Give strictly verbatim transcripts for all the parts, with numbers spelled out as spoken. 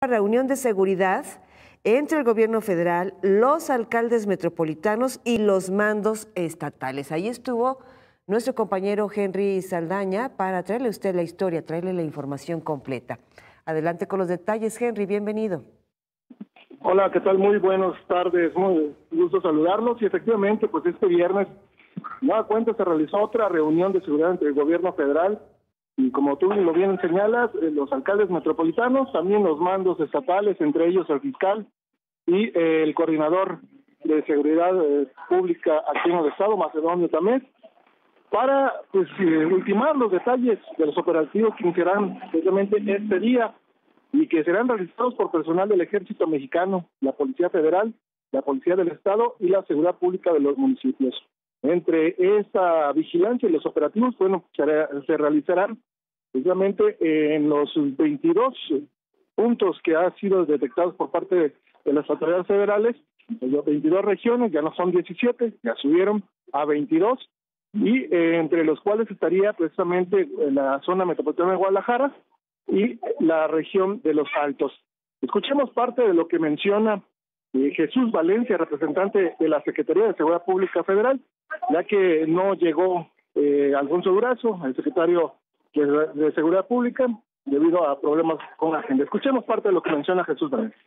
Reunión de seguridad entre el gobierno federal, los alcaldes metropolitanos y los mandos estatales. Ahí estuvo nuestro compañero Henry Saldaña para traerle a usted la historia, traerle la información completa. Adelante con los detalles, Henry, bienvenido. Hola, ¿qué tal? Muy buenas tardes, muy gusto saludarlos. Y efectivamente, pues este viernes, nada cuenta, se realizó otra reunión de seguridad entre el gobierno federal y, como tú lo bien señalas, los alcaldes metropolitanos, también los mandos estatales, entre ellos el fiscal y eh, el coordinador de seguridad eh, pública aquí en el estado, Macedonio Tamés, para pues eh, ultimar los detalles de los operativos que iniciarán precisamente este día y que serán realizados por personal del Ejército Mexicano, la Policía Federal, la Policía del Estado y la Seguridad Pública de los municipios. Entre esta vigilancia y los operativos, bueno, se, se realizarán precisamente en los veintidós puntos que han sido detectados por parte de, de las autoridades federales, las veintidós regiones, ya no son diecisiete, ya subieron a veintidós, y eh, entre los cuales estaría precisamente en la zona metropolitana de Guadalajara y la región de los Altos. Escuchemos parte de lo que menciona eh, Jesús Valencia, representante de la Secretaría de Seguridad Pública Federal, ya que no llegó eh, Alfonso Durazo, el secretario de, de Seguridad Pública, debido a problemas con la agenda. Escuchemos parte de lo que menciona Jesús Valencia.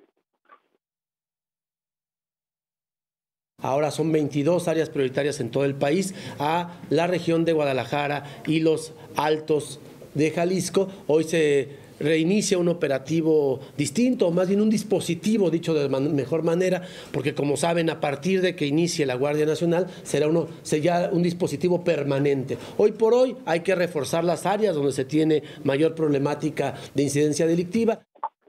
Ahora son veintidós áreas prioritarias en todo el país, a la región de Guadalajara y los Altos de Jalisco. Hoy se reinicia un operativo distinto, más bien un dispositivo, dicho de man- mejor manera, porque como saben, a partir de que inicie la Guardia Nacional, será, uno, será un dispositivo permanente. Hoy por hoy hay que reforzar las áreas donde se tiene mayor problemática de incidencia delictiva.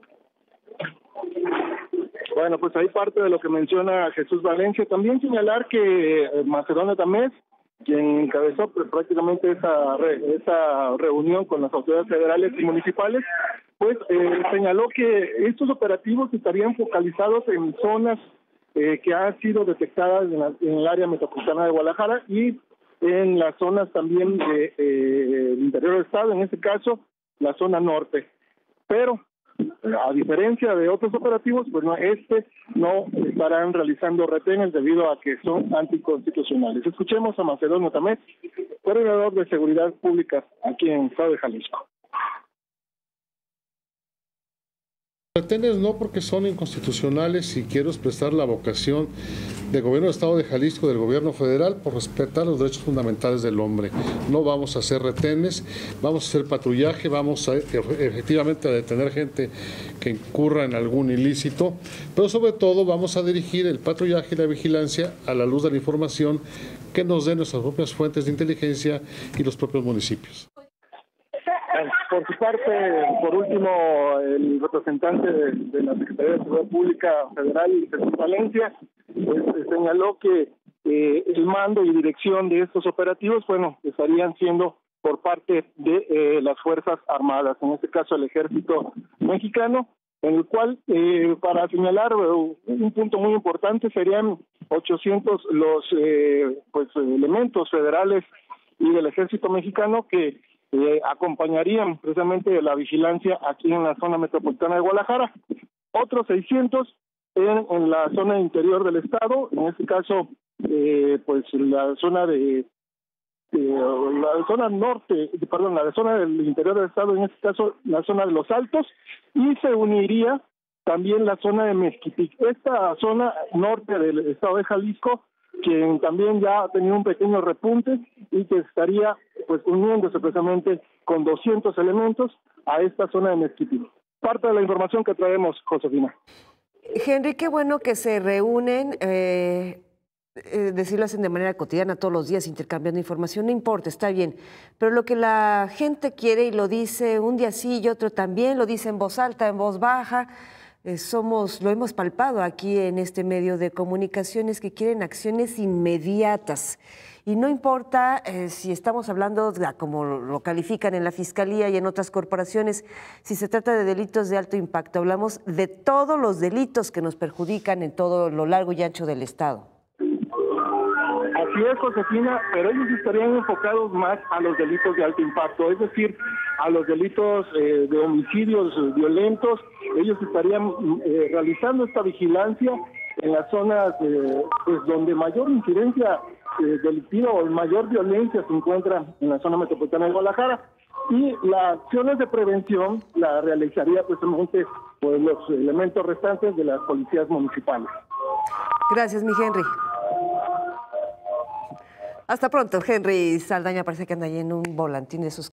Bueno, pues ahí parte de lo que menciona Jesús Valencia. También señalar que eh, Macedonio Tamés, quien encabezó pues, prácticamente esa, re, esa reunión con las autoridades federales y municipales, pues eh, señaló que estos operativos estarían focalizados en zonas eh, que han sido detectadas en, la, en el área metropolitana de Guadalajara y en las zonas también del de, eh, interior del estado, en este caso la zona norte. Pero a diferencia de otros operativos, pues no, este no estarán realizando retenes debido a que son anticonstitucionales. Escuchemos a Macedonio Tamés, coordinador de Seguridad Pública aquí en el estado de Jalisco. Retenes no, porque son inconstitucionales, y quiero expresar la vocación del gobierno del estado de Jalisco, del gobierno federal, por respetar los derechos fundamentales del hombre. No vamos a hacer retenes, vamos a hacer patrullaje, vamos a efectivamente a detener gente que incurra en algún ilícito, pero sobre todo vamos a dirigir el patrullaje y la vigilancia a la luz de la información que nos den nuestras propias fuentes de inteligencia y los propios municipios. Por su parte, por último, el representante de, de la Secretaría de Seguridad Pública Federal, Jesús Valencia, pues, señaló que eh, el mando y dirección de estos operativos, bueno, estarían siendo por parte de eh, las Fuerzas Armadas, en este caso el Ejército Mexicano, en el cual, eh, para señalar uh, un punto muy importante, serían ochocientos los eh, pues elementos federales y del Ejército Mexicano que Eh, acompañarían precisamente la vigilancia aquí en la zona metropolitana de Guadalajara. Otros seiscientos en, en la zona interior del estado, en este caso, eh, pues la zona de, de la zona norte, perdón, la zona del interior del estado, en este caso la zona de los Altos, y se uniría también la zona de Mezquitic. Esta zona norte del estado de Jalisco, quien también ya ha tenido un pequeño repunte y que estaría pues uniéndose precisamente con doscientos elementos a esta zona de Mezquitic. Parte de la información que traemos, Josefina. Henry, qué bueno que se reúnen, eh, eh, decirlo hacen de manera cotidiana todos los días intercambiando información, no importa, está bien, pero lo que la gente quiere y lo dice un día sí y otro también, lo dice en voz alta, en voz baja. Eh, somos, lo hemos palpado aquí en este medio de comunicaciones, que quieren acciones inmediatas. Y no importa eh, si estamos hablando, de, como lo califican en la Fiscalía y en otras corporaciones, si se trata de delitos de alto impacto, hablamos de todos los delitos que nos perjudican en todo lo largo y ancho del Estado. Así es, Josefina, pero ellos estarían enfocados más a los delitos de alto impacto, es decir, a los delitos eh, de homicidios violentos. Ellos estarían eh, realizando esta vigilancia en las zonas eh, pues donde mayor incidencia eh, delictiva o mayor violencia se encuentra en la zona metropolitana de Guadalajara. Y las acciones de prevención la realizaría precisamente pues, los elementos restantes de las policías municipales. Gracias, mi Henry. Hasta pronto. Henry Saldaña parece que anda ahí en un volantín de esos